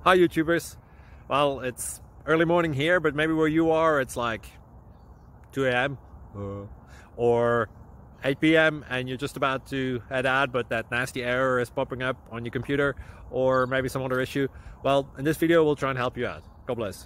Hi YouTubers. Well, it's early morning here, but maybe where you are it's like 2 a.m. or 8 p.m. and you're just about to head out, but that nasty error is popping up on your computer, or maybe some other issue. Well, in this video we'll try and help you out. God bless.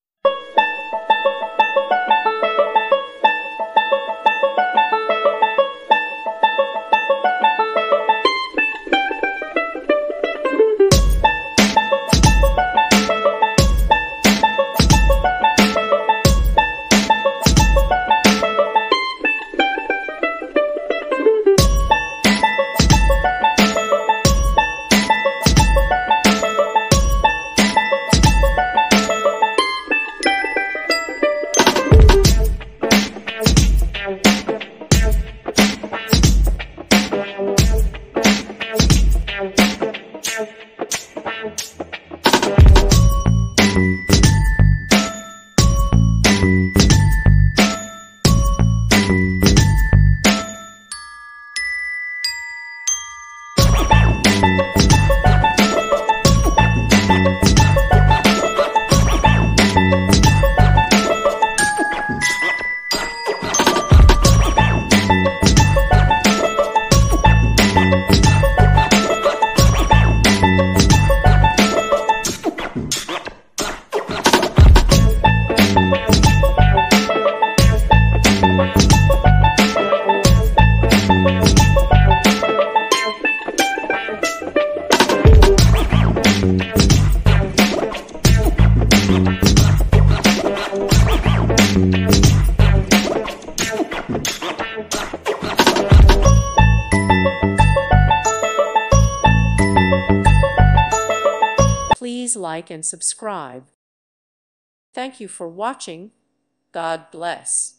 Please like and subscribe. Thank you for watching. God bless.